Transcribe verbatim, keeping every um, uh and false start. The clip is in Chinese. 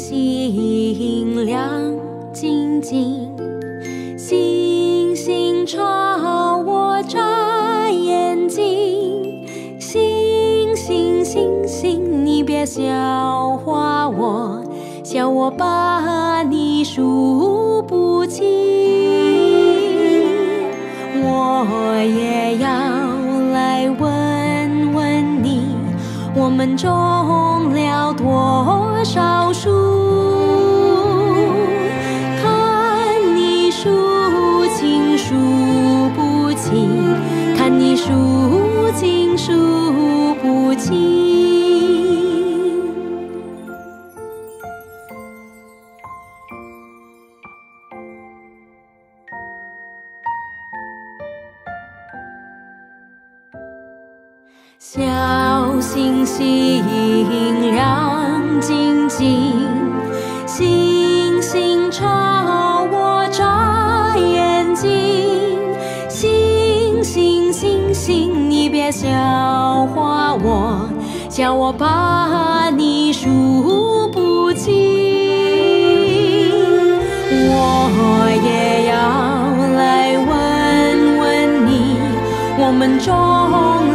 星亮晶晶，星星朝我眨眼睛。星星星星，你别笑话我，笑我把你数不清。我也要来问问你，我们种了多少树？看你数清数不清，看你数清数不清。小星星亮晶晶，星星朝我眨眼睛。星星星星，你别笑话我，笑我把你数不清。我也要来问问你，我们种